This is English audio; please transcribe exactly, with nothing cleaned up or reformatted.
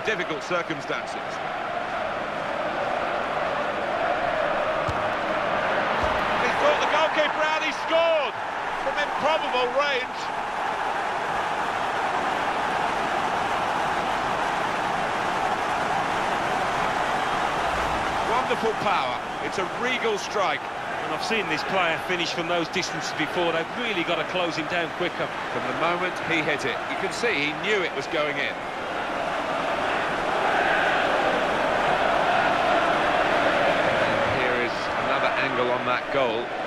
difficult circumstances. He's brought the goalkeeper out, he scored from improbable range. Wonderful power, it's a regal strike. And I've seen this player finish from those distances before. They've really got to close him down quicker. From the moment he hit it, you can see he knew it was going in. Here is another angle on that goal.